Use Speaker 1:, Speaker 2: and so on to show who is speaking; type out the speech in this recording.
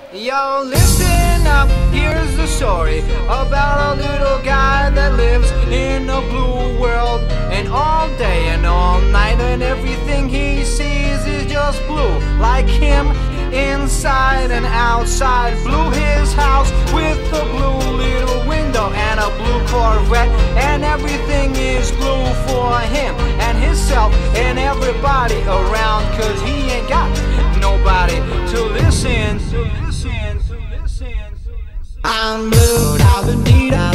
Speaker 1: Yo, listen up, here's the story about a little guy that lives in a blue world. And all day and all night and everything he sees is just blue. Like him, inside and outside. Blue his house with a blue little window and a blue Corvette. And everything is blue for him and himself and everybody around, 'cause he ain't got nobody to listen. I'm blue, da da dee da.